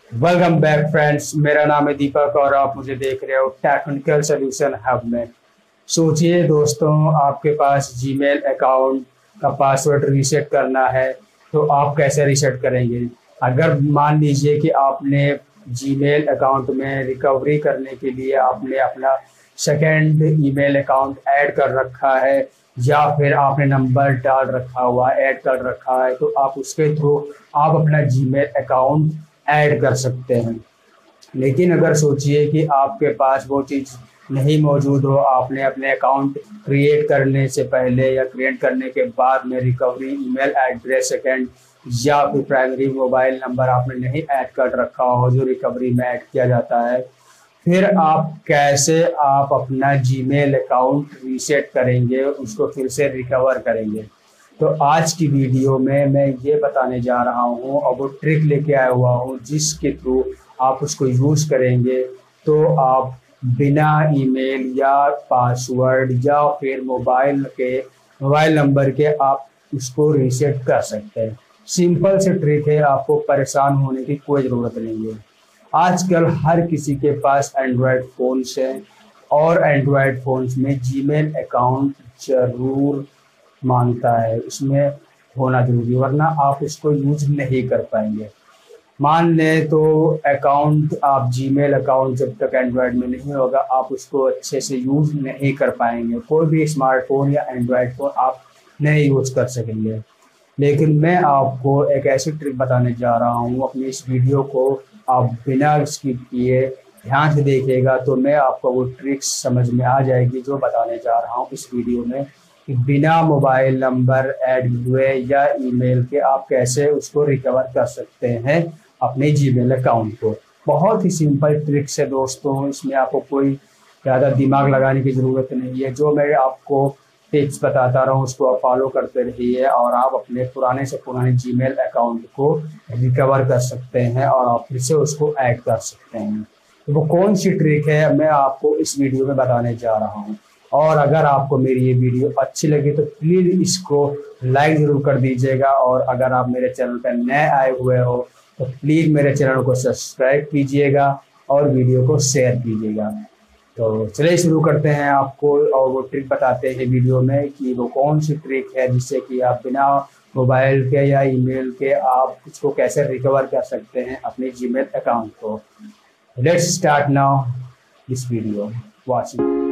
Welcome back friends, मेरा नाम है दीपक और आप मुझे देख रहे हो टेक्निकल सोल्यूशन हब में। सोचिए दोस्तों, आपके पास जीमेल अकाउंट का पासवर्ड रीसेट करना है तो आप कैसे रीसेट करेंगे। अगर मान लीजिए कि आपने जीमेल अकाउंट में रिकवरी करने के लिए आपने अपना सेकेंड ईमेल अकाउंट ऐड कर रखा है या फिर आपने नंबर डाल रखा हुआ ऐड कर रखा है, तो आप उसके थ्रू आप अपना जीमेल अकाउंट ऐड कर सकते हैं। लेकिन अगर सोचिए कि आपके पास वो चीज़ नहीं मौजूद हो, आपने अपने अकाउंट क्रिएट करने से पहले या क्रिएट करने के बाद में रिकवरी ईमेल एड्रेस सेकेंड या फिर प्राइमरी मोबाइल नंबर आपने नहीं ऐड कर रखा हो जो रिकवरी में ऐड किया जाता है, फिर आप कैसे आप अपना जीमेल अकाउंट रीसेट करेंगे, उसको फिर से रिकवर करेंगे। तो आज की वीडियो में मैं ये बताने जा रहा हूँ और वो ट्रिक लेके आया हुआ हूँ जिसके थ्रू आप उसको यूज़ करेंगे तो आप बिना ईमेल या पासवर्ड या फिर मोबाइल नंबर के आप उसको रीसेट कर सकते हैं। सिंपल से ट्रिक है, आपको परेशान होने की कोई ज़रूरत नहीं है। आजकल हर किसी के पास एंड्रॉयड फ़ोन्स हैं और एंड्रॉयड फ़ोन्स में जीमेल अकाउंट ज़रूर मांगता है, उसमें होना जरूरी, वरना आप उसको यूज नहीं कर पाएंगे। मान लें तो अकाउंट आप जीमेल अकाउंट जब तक एंड्रॉयड में नहीं होगा आप उसको अच्छे से यूज नहीं कर पाएंगे। कोई भी स्मार्टफोन या एंड्रॉयड फ़ोन आप नहीं यूज कर सकेंगे। लेकिन मैं आपको एक ऐसी ट्रिक बताने जा रहा हूँ, अपनी इस वीडियो को आप बिना स्किप किए ध्यान से देखिएगा तो मैं आपको वो ट्रिक्स समझ में आ जाएगी जो बताने जा रहा हूँ इस वीडियो में, कि बिना मोबाइल नंबर ऐड हुए या ईमेल के आप कैसे उसको रिकवर कर सकते हैं अपने जीमेल अकाउंट को। बहुत ही सिंपल ट्रिक्स है दोस्तों, इसमें आपको कोई ज़्यादा दिमाग लगाने की ज़रूरत नहीं है। जो मैं आपको टिप्स बताता रहा हूँ उसको आप फॉलो करते रहिए और आप अपने पुराने से पुराने जीमेल अकाउंट को रिकवर कर सकते हैं और आप फिर से उसको ऐड कर सकते हैं। तो वो कौन सी ट्रिक है मैं आपको इस वीडियो में बताने जा रहा हूँ। और अगर आपको मेरी ये वीडियो अच्छी लगी तो प्लीज़ इसको लाइक ज़रूर कर दीजिएगा, और अगर आप मेरे चैनल पर नए आए हुए हो तो प्लीज़ मेरे चैनल को सब्सक्राइब कीजिएगा और वीडियो को शेयर कीजिएगा। तो चलिए शुरू करते हैं, आपको और वो ट्रिक बताते हैं वीडियो में कि वो कौन सी ट्रिक है जिससे कि आप बिना मोबाइल के या ईमेल के आप उसको कैसे रिकवर कर सकते हैं अपने जीमेल अकाउंट को। Let's start now this video watching.